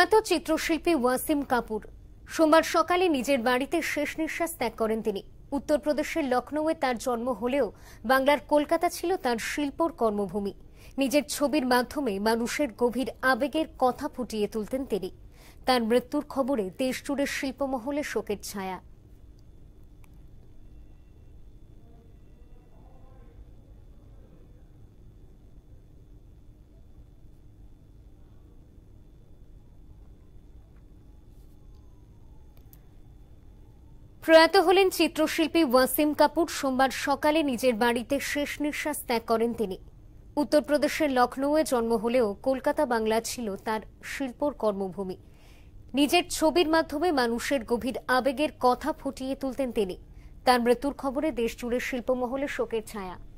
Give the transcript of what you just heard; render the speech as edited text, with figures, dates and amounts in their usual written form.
প্রয়াত চিত্রশিল্পী ওয়াসিম কাপুর সোমবার সকালে নিজের বাড়িতে শেষ নিঃশ্বাস ত্যাগ করেন তিনি। উত্তরপ্রদেশের লখনৌয়ে তার জন্ম হলেও বাংলার কলকাতা ছিল তার শিল্পর কর্মভূমি। নিজের ছবির মাধ্যমে মানুষের গভীর আবেগের কথা ফুটিয়ে তুলতেন তিনি। তার মৃত্যুর খবরে দেশজুড়ে শিল্পমহলে শোকের ছায়া। প্রয়াত হলেন চিত্রশিল্পী ওয়াসিম কাপুর। সোমবার সকালে নিজের বাড়িতে শেষ নিঃশ্বাস ত্যাগ করেন তিনি। উত্তরপ্রদেশের লখনৌয়ে জন্ম হলেও কলকাতা বাংলা ছিল তার শিল্পর কর্মভূমি। নিজের ছবির মাধ্যমে মানুষের গভীর আবেগের কথা ফুটিয়ে তুলতেন তিনি। তার মৃত্যুর খবরে দেশজুড়ে শিল্পমহলে শোকের ছায়া।